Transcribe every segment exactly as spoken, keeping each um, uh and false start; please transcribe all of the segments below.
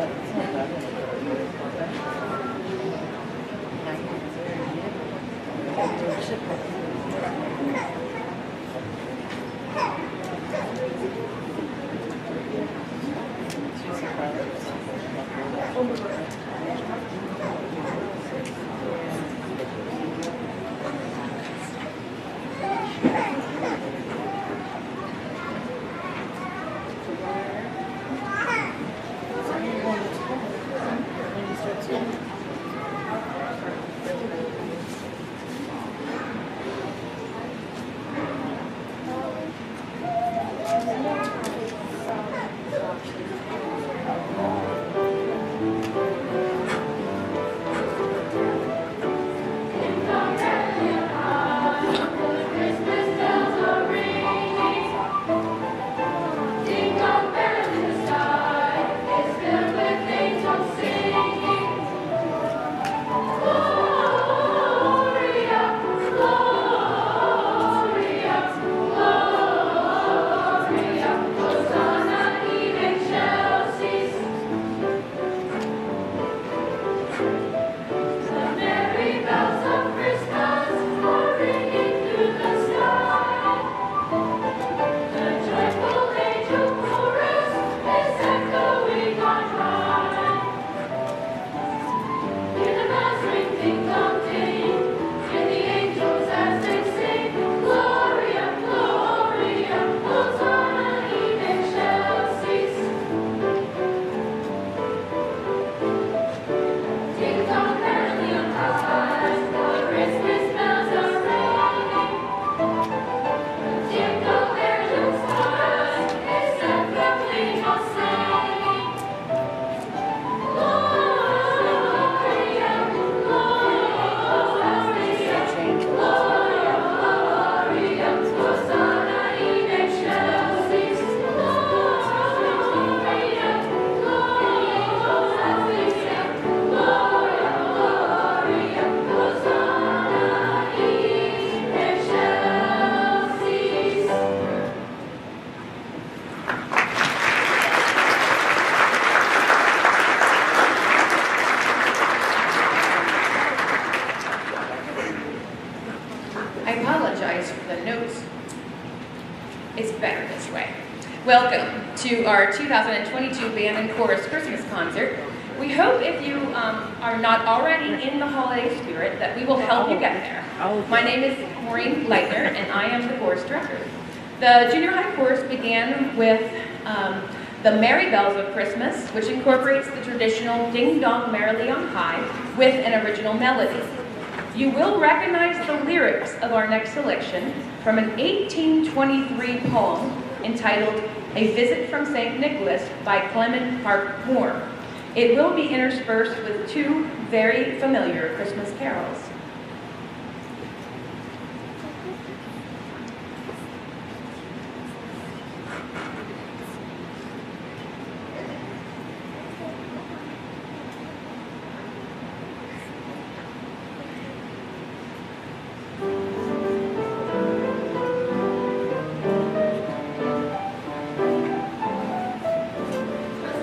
Welcome to our two thousand twenty-two Band and Chorus Christmas Concert. We hope if you um, are not already in the holiday spirit that we will help you get there. My name is Maureen Leitner and I am the chorus director. The junior high chorus began with um, the Merry Bells of Christmas, which incorporates the traditional Ding Dong Merrily on High with an original melody. You will recognize the lyrics of our next selection from an eighteen twenty-three poem entitled A Visit from Saint Nicholas by Clement Hart Moore. It will be interspersed with two very familiar Christmas carols.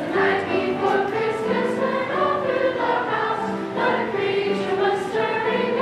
Before Christmas, when all through the house, not a creature was stirring.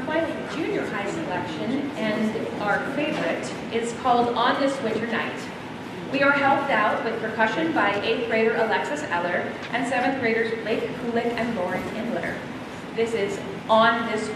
final junior high selection, and our favorite is called On This Winter Night. We are helped out with percussion by eighth grader Alexis Eller and seventh graders Blake Kulik and Lauren Imler. This is On This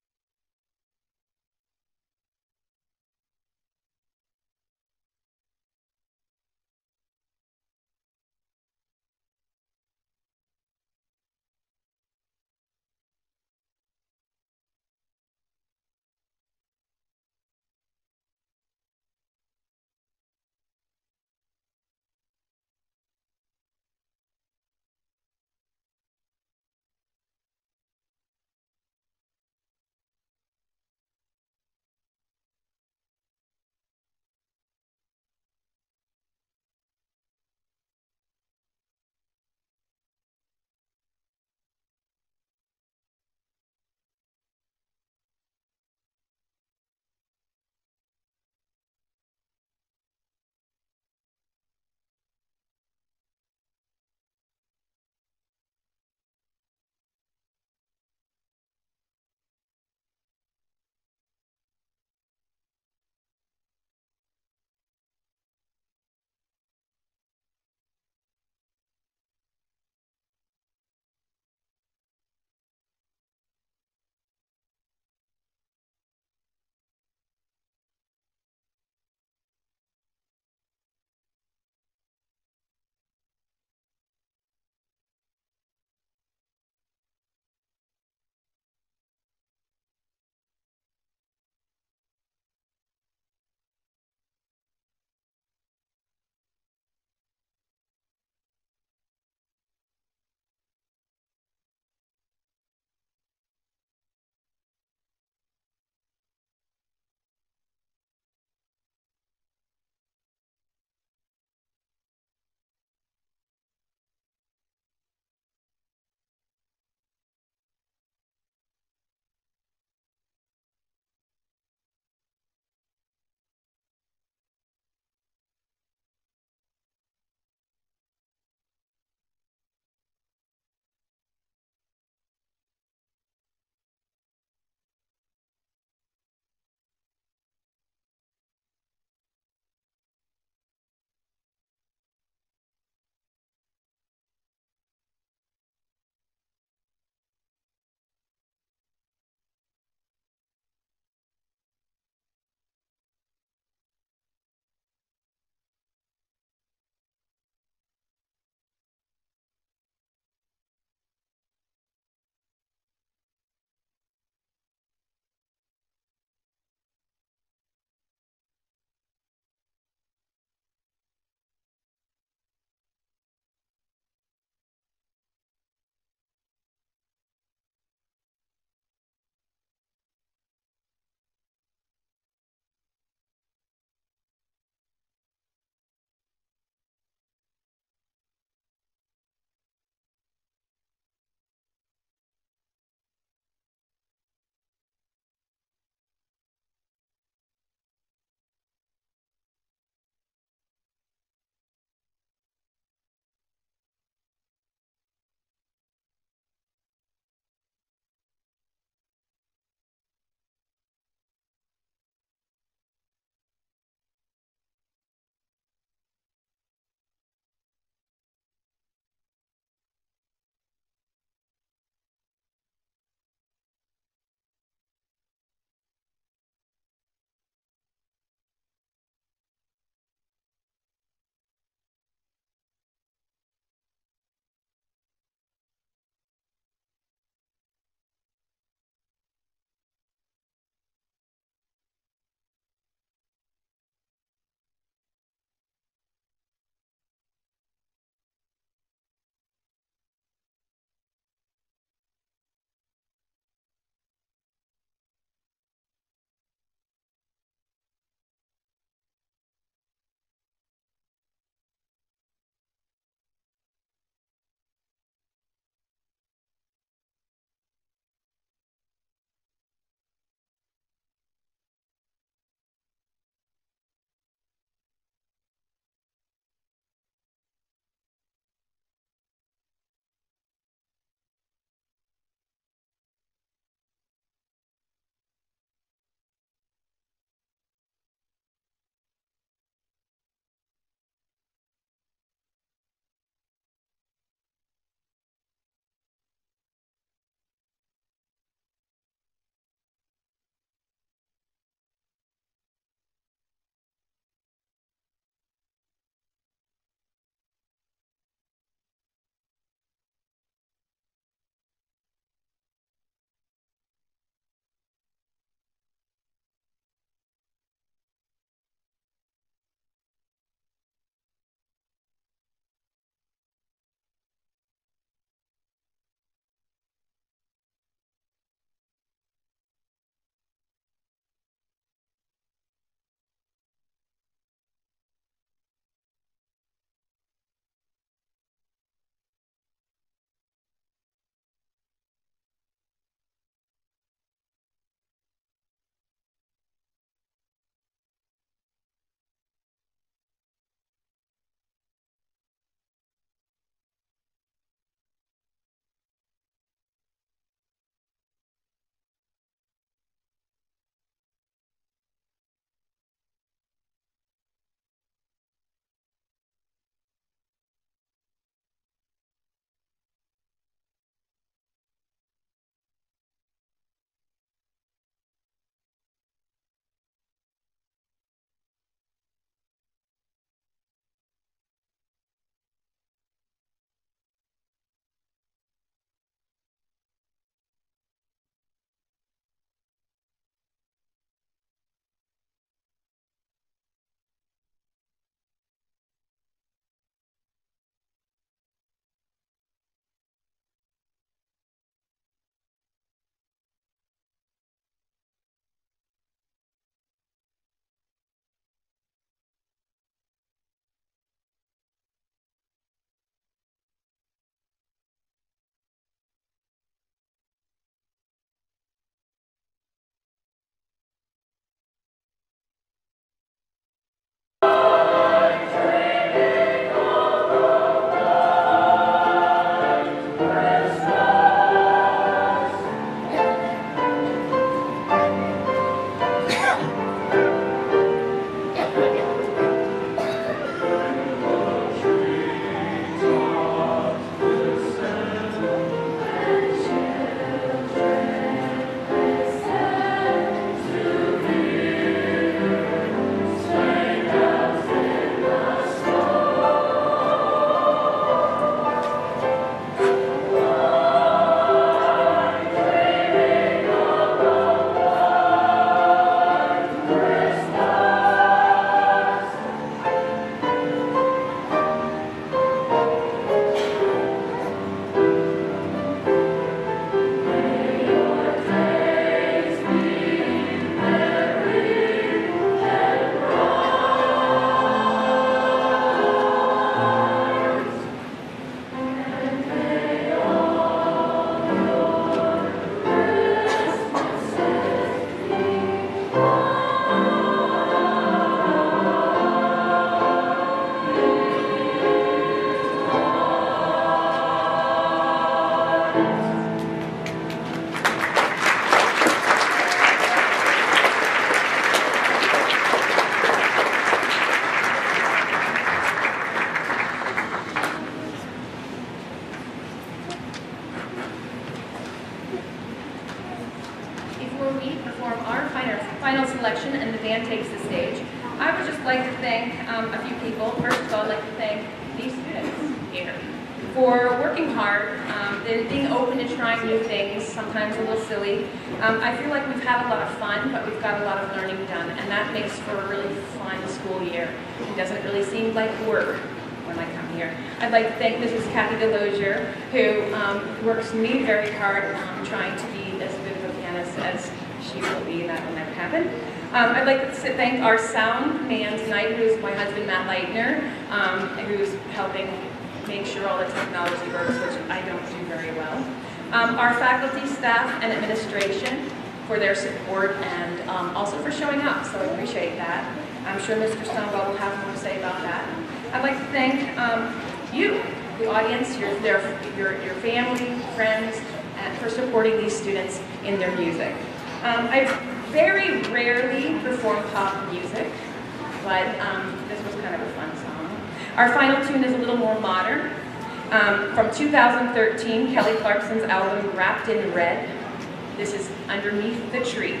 selection and the band takes the stage, I would just like to thank um, a few people. First of all, I'd like to thank these students here for working hard, um, being open to trying new things, sometimes a little silly. Um, I feel like we've had a lot of fun, but we've got a lot of learning done, and that makes for a really fun school year. It doesn't really seem like work when I come here. I'd like to thank Missus Kathy Delosier, who um, works me very hard on trying to be as good of a pianist as she will be, and that will never happen. Um, I'd like to thank our sound man tonight, who's my husband, Matt Leitner, um, who's helping make sure all the technology works, which I don't do very well. Um, our faculty, staff, and administration for their support and um, also for showing up, so I appreciate that. I'm sure Mister Stonewall will have more to say about that. I'd like to thank um, you, the audience, your, their, your, your family, friends, and for supporting these students in their music. Um, I very rarely perform pop music, but um, this was kind of a fun song. Our final tune is a little more modern. Um, from two thousand thirteen, Kelly Clarkson's album, Wrapped in Red. This is Underneath the Tree.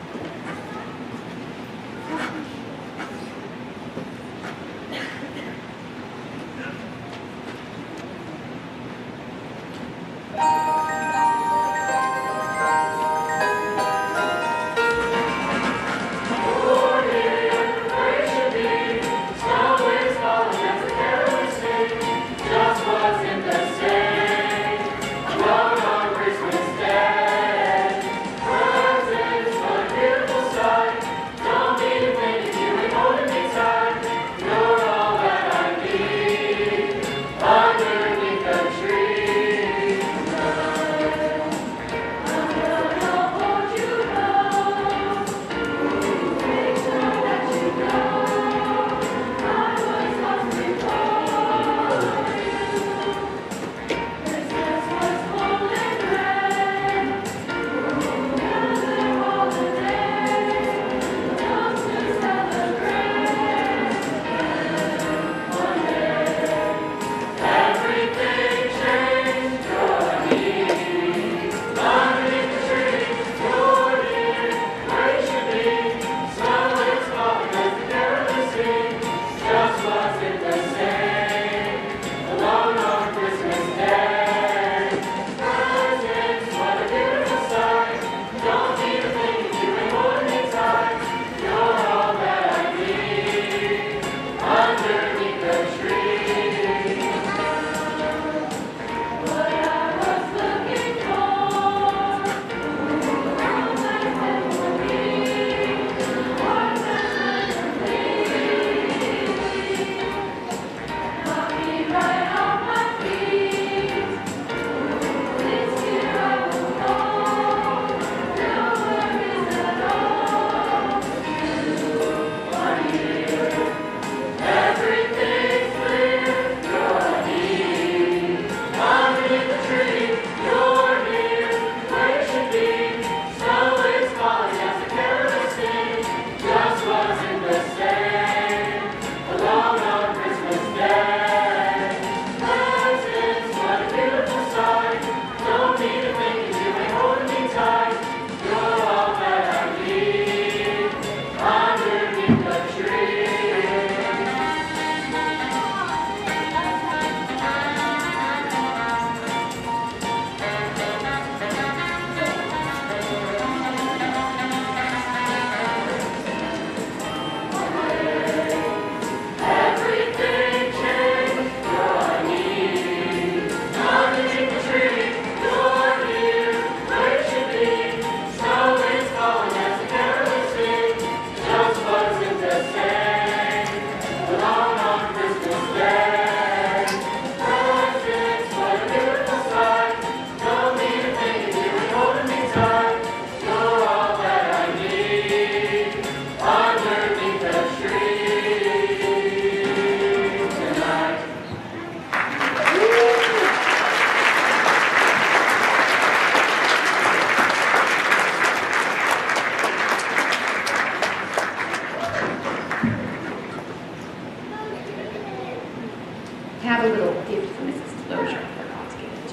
Have a little gift for Missus Delosier. I forgot to give it to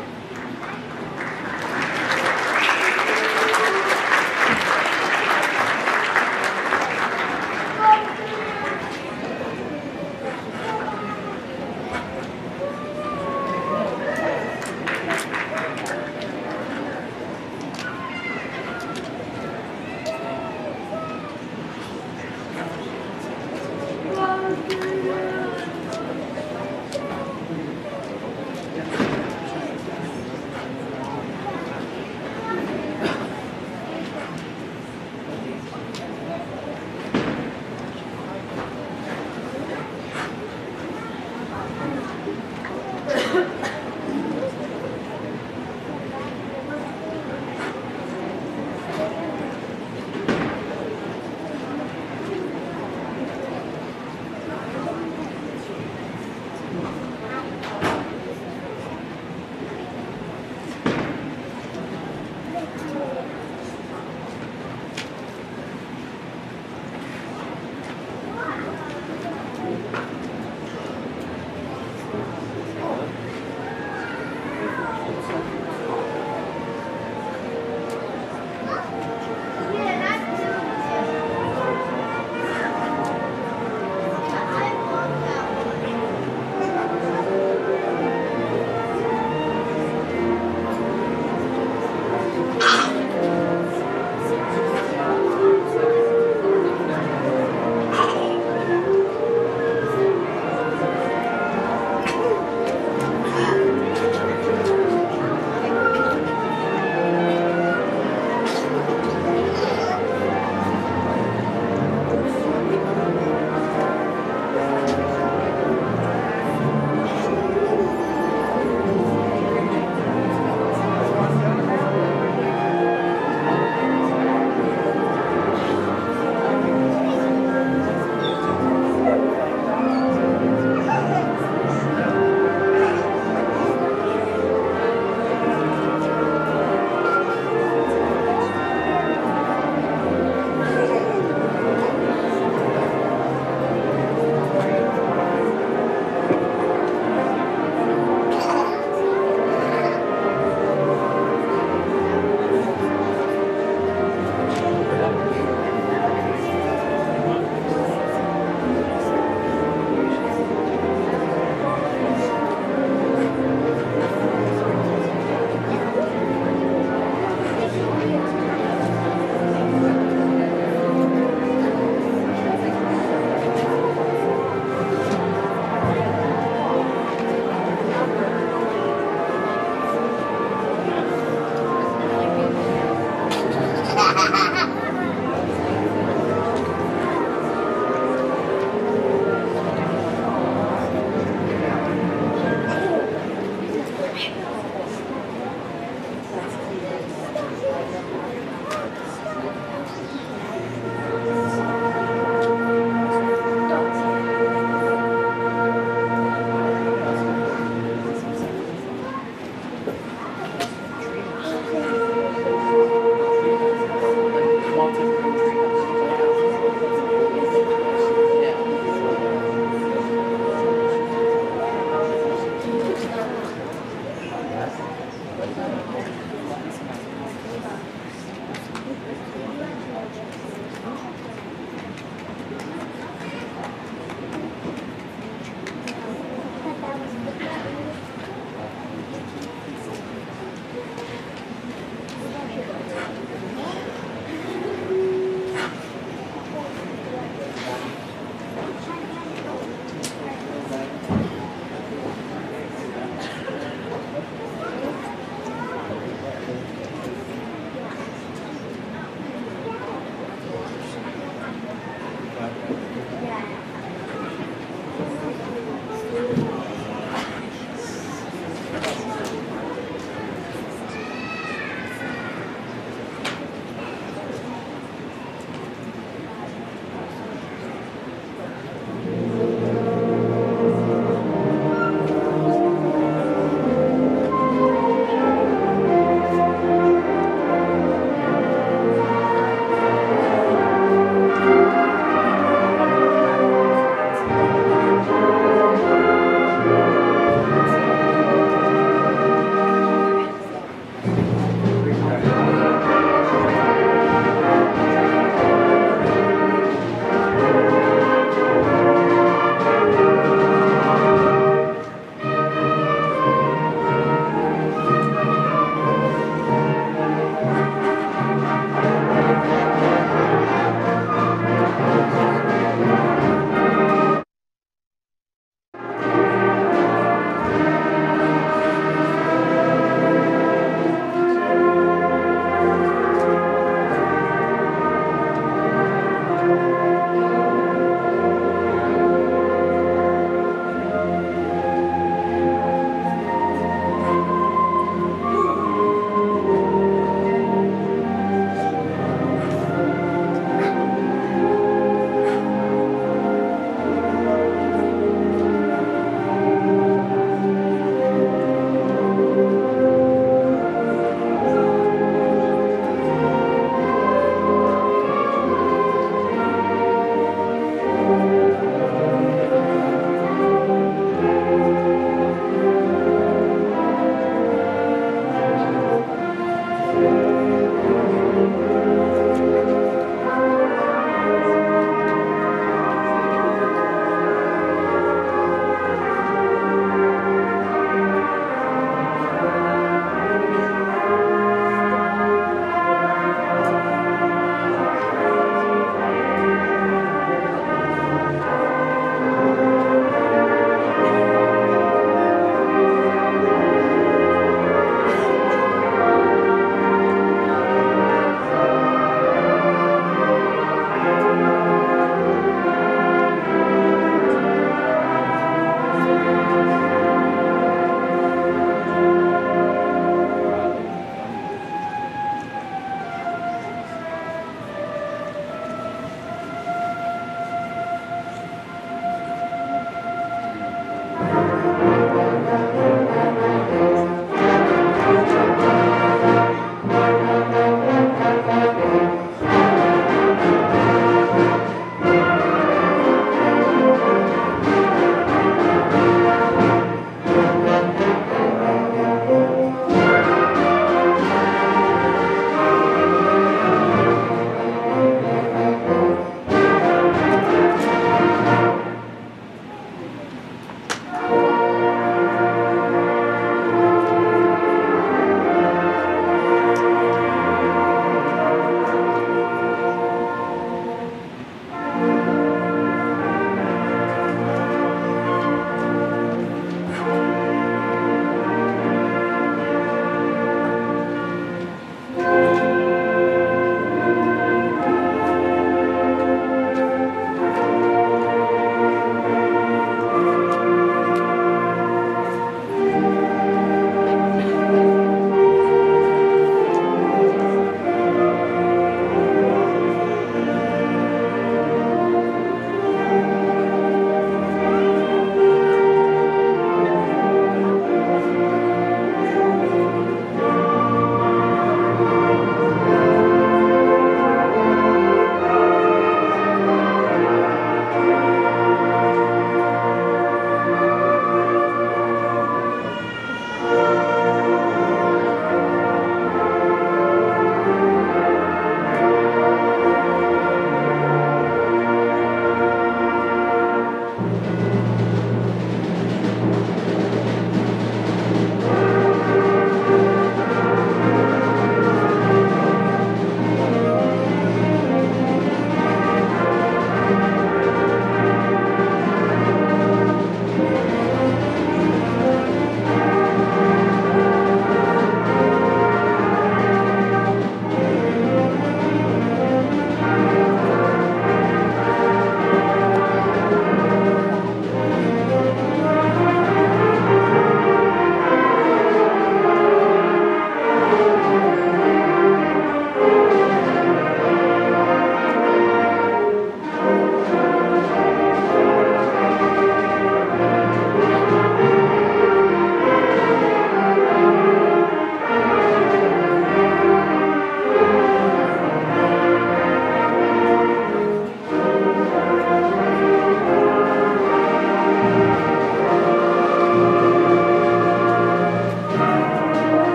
her.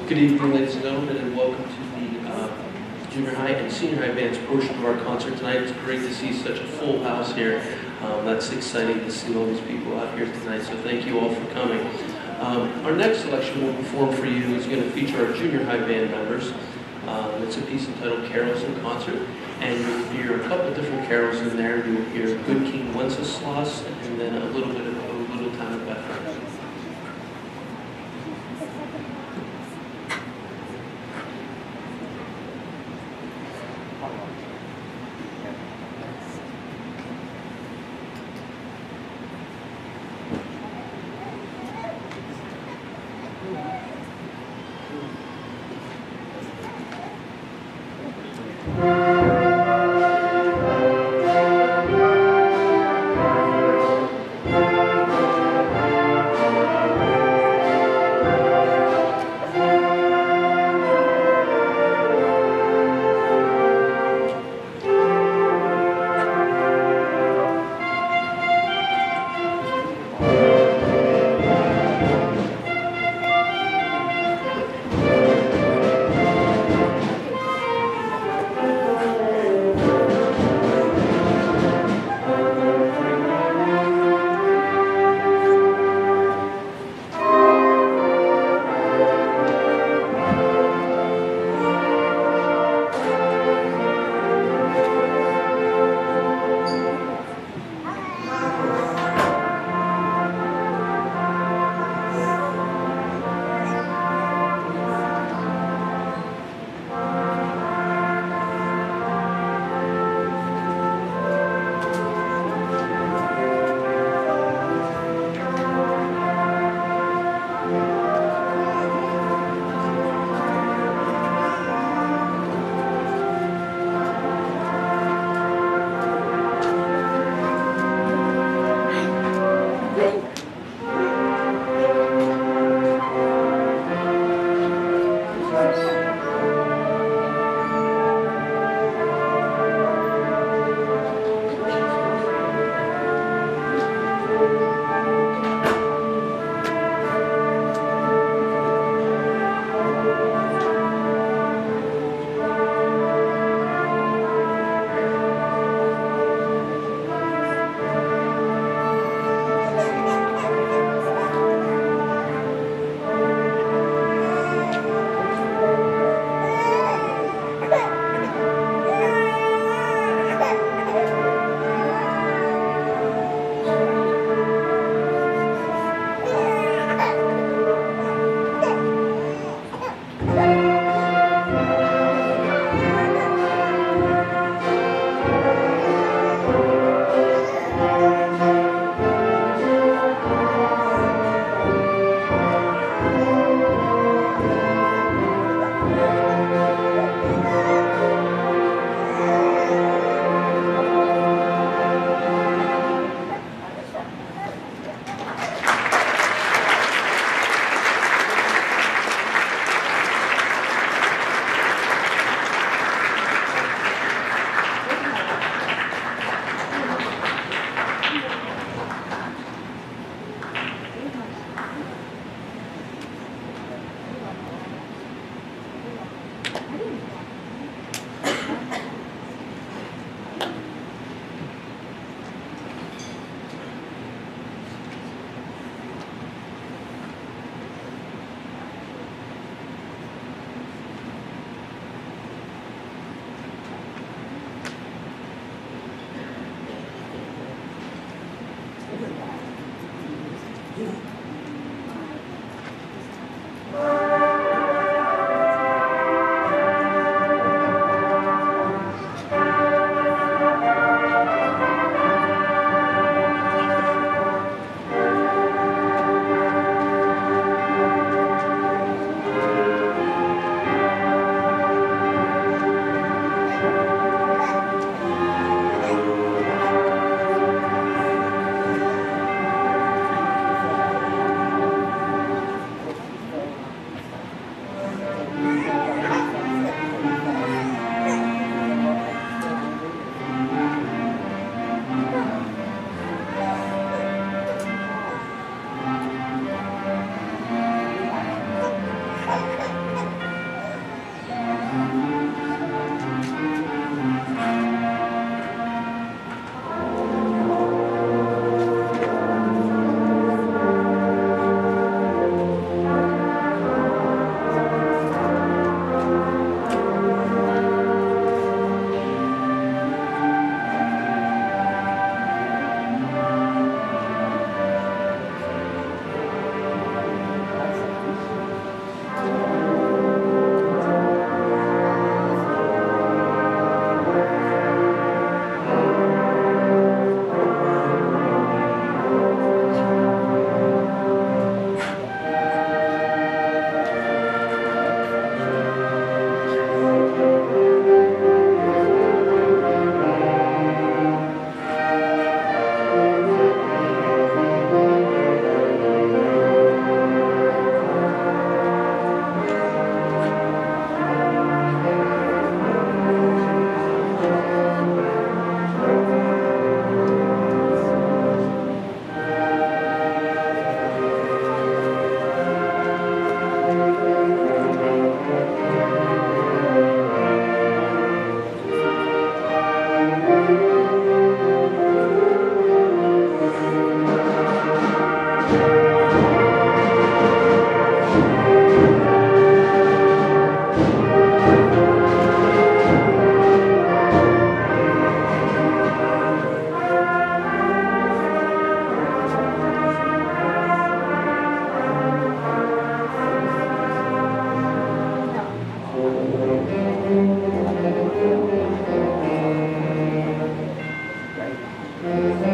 Good evening, ladies and gentlemen, and welcome to the uh, junior high and senior high bands portion of our concert tonight. It's great to see such a full house here. Um, that's exciting to see all these people out here tonight, so thank you all for coming. Um, our next selection we'll perform for you is going to feature our junior high band members. Um, it's a piece entitled Carols in Concert, and you'll hear a couple different carols in there. You'll hear Good King Wenceslas, and then a little bit of O Little Town of Bethlehem.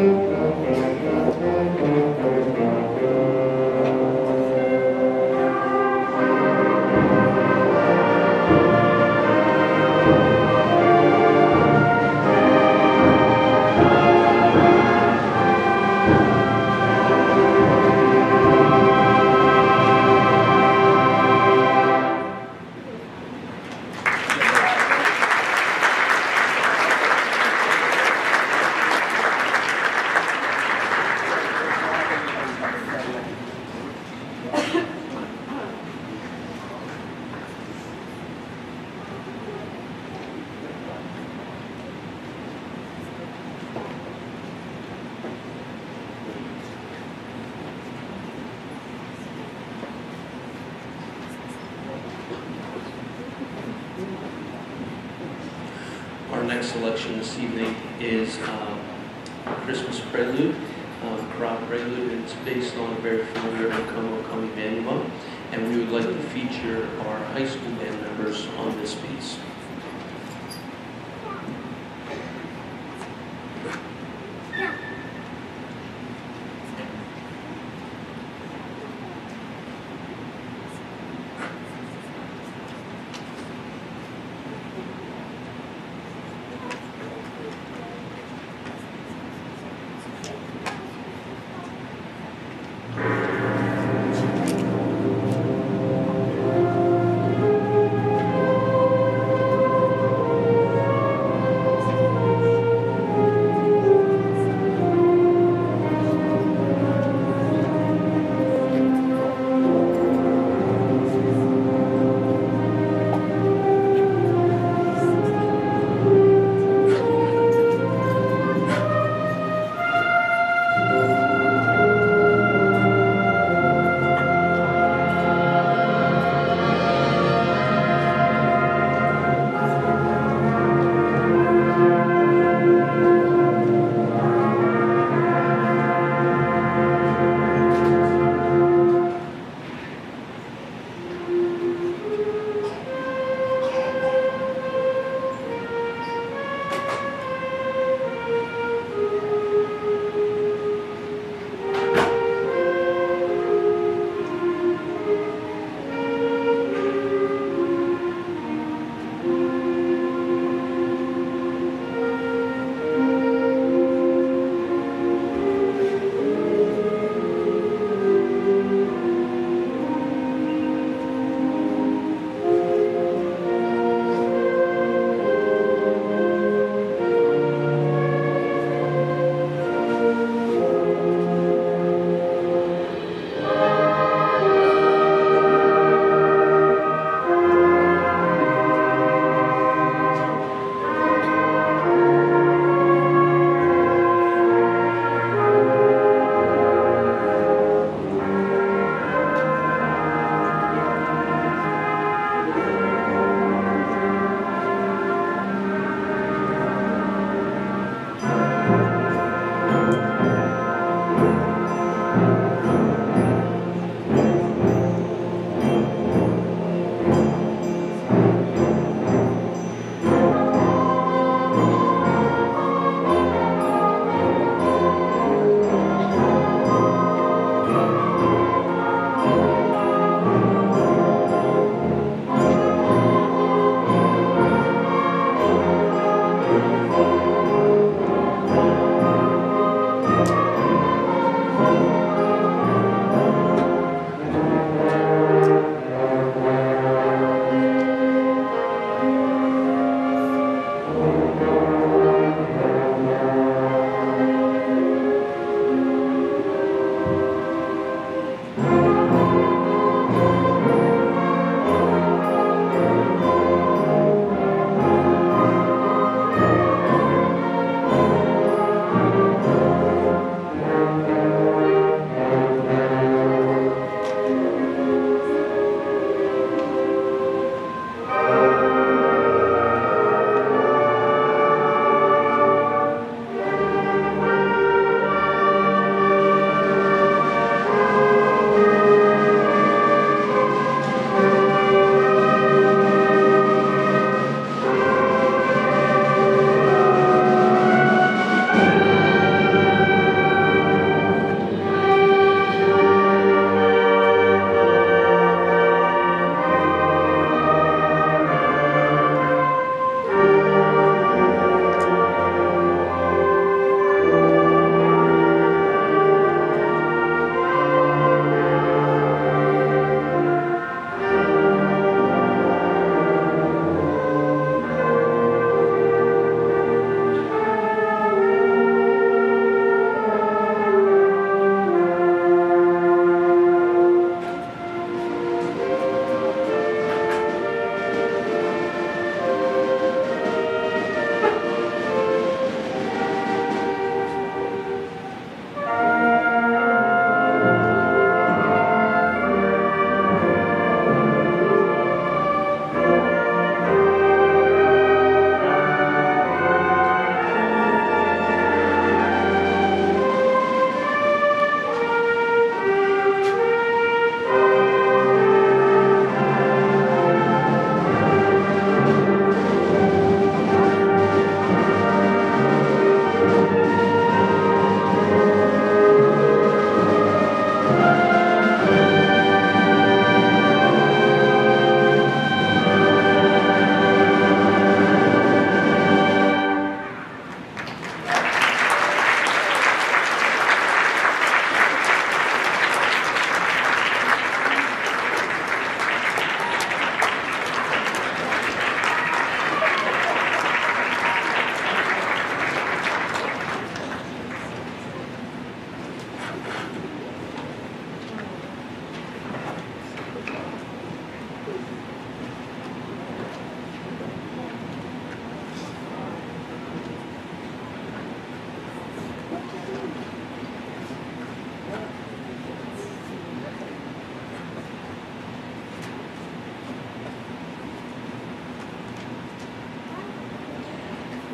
Our next selection this evening is um, Christmas Prelude, um, Crowd Prelude, and it's based on a very familiar O Come, O Come Emmanuel, and we would like to feature our high school band members on this piece.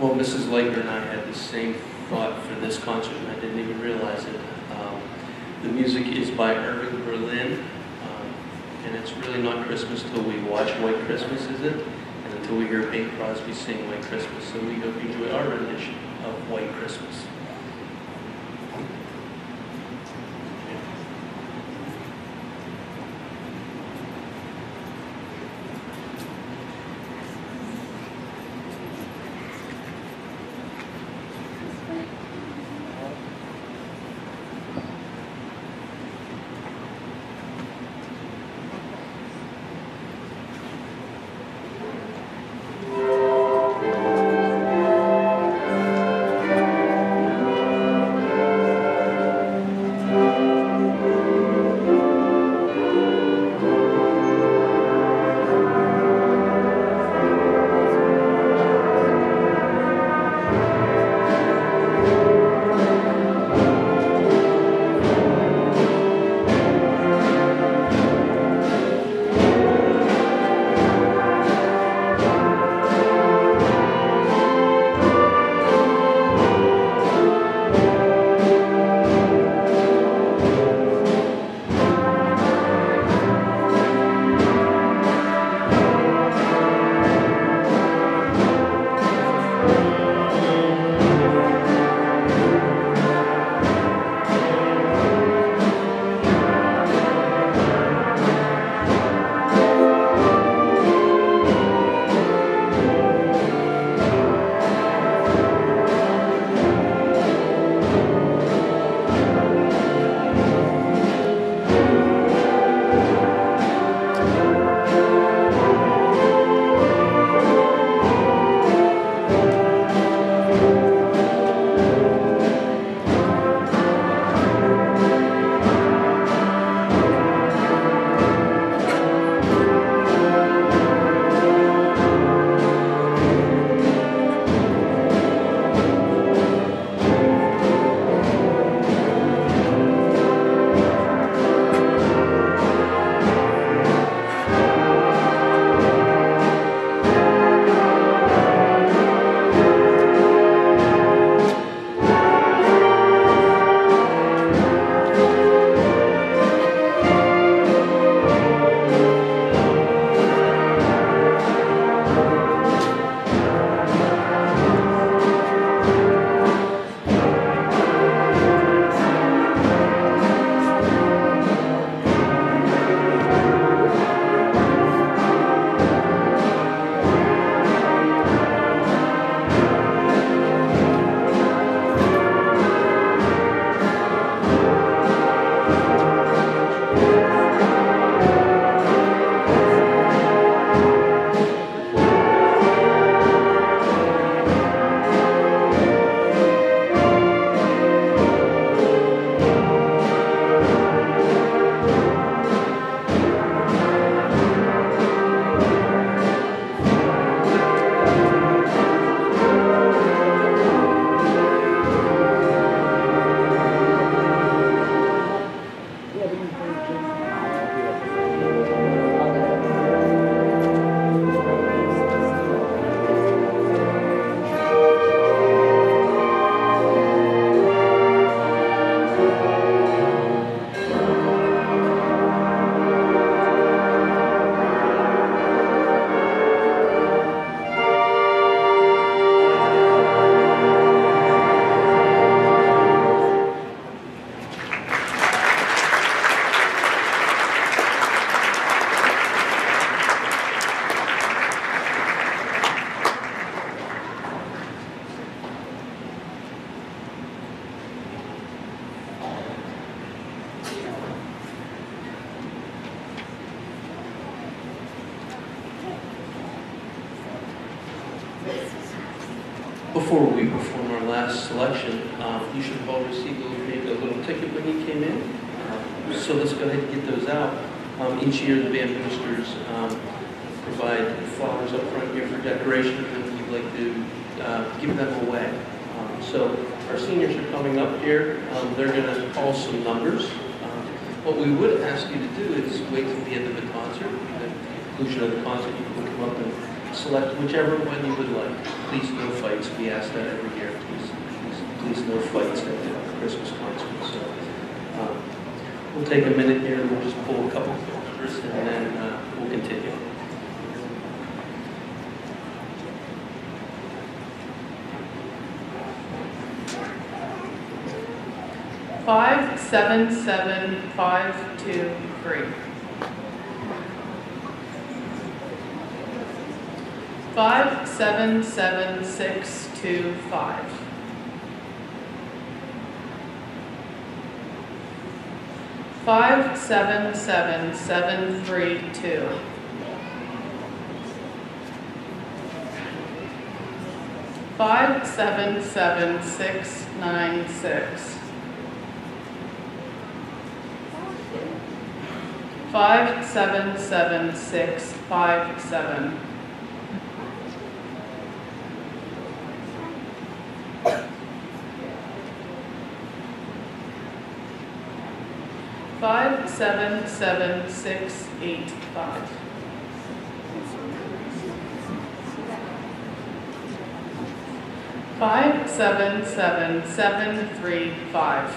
Well, Missus Leitner and I had the same thought for this concert, and I didn't even realize it. Um, the music is by Irving Berlin, um, and it's really not Christmas till we watch White Christmas, is it? And until we hear Bing Crosby sing White Christmas. So we hope you enjoy our rendition of White Christmas. Before we perform our last selection, um, you should have all received a little, maybe a little ticket when you came in. Um, so let's go ahead and get those out. Um, each year the band ministers um, provide flowers up front here for decoration, and we'd like to uh, give them away. Um, so our seniors are coming up here. Um, they're going to call some numbers. Um, what we would ask you to do is wait till the end of the concert. At the conclusion of the concert, you can come up and select whichever one you would like. Please, no fights. We ask that every year. Please, please, please no fights at the Christmas concert. So um, we'll take a minute here and we'll just pull a couple of numbers and then uh, we'll continue. Five, seven, seven, five, two, three. Five, seven, seven, six, two, five. Five, seven, seven, seven, three, two. Five, seven, seven, six, nine, six. Five, seven, seven, six, five, seven. Five, seven, seven, six, eight, five. Five, seven, seven, seven, three, five.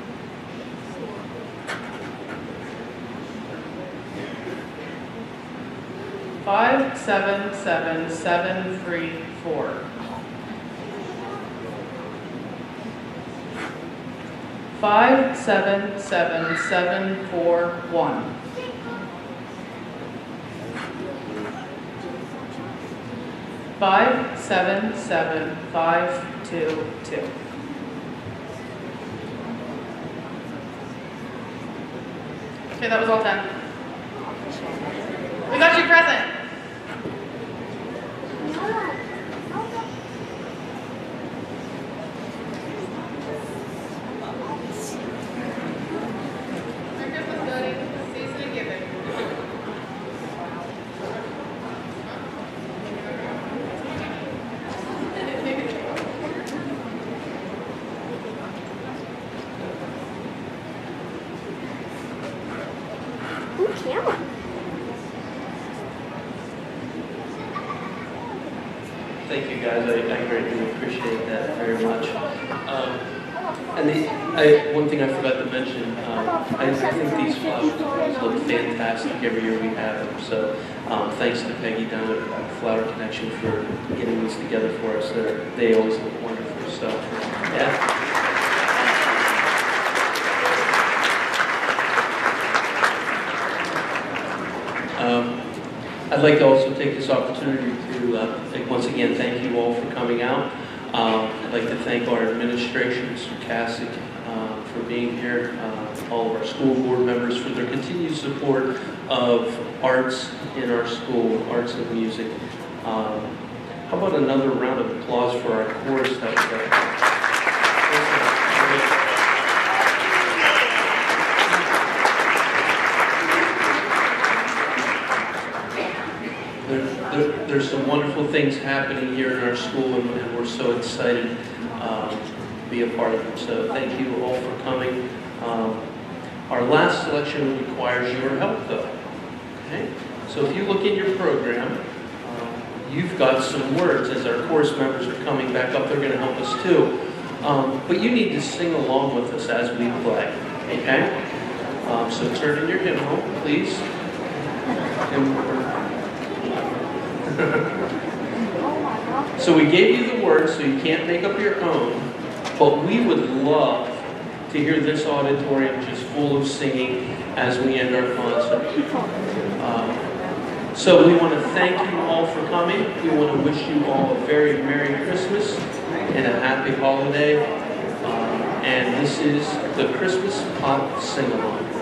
Five, seven, seven, seven, three, four. Five, seven, seven, seven, four, one. Five, seven, seven, five, two, two. Okay, that was all ten. We got you a present. Thank you guys, I, I greatly appreciate that very much. Um, and the, I, one thing I forgot to mention, um, I, I think these flowers look fantastic every year we have them. So um, thanks to Peggy down at Flower Connection for getting these together for us. They're, they always look wonderful. So yeah. Um, I'd like to also take this opportunity to, uh, once again, thank you all for coming out. Um, I'd like to thank our administration, Mister Cassick, uh, for being here, uh, all of our school board members for their continued support of arts in our school, arts and music. Um, how about another round of applause for our chorus that we got? There, there, there's some wonderful things happening here in our school, and, and we're so excited um, to be a part of them. So thank you all for coming. Um, our last selection requires your help, though. Okay? So if you look in your program, um, you've got some words. As our chorus members are coming back up, they're going to help us too. Um, but you need to sing along with us as we play. Okay? Um, so turn in your hymnal, please. And so we gave you the words, so you can't make up your own, but we would love to hear this auditorium just full of singing as we end our concert. Um, so we want to thank you all for coming. We want to wish you all a very Merry Christmas and a happy holiday. Um, and this is the Christmas Pop Sing-Along.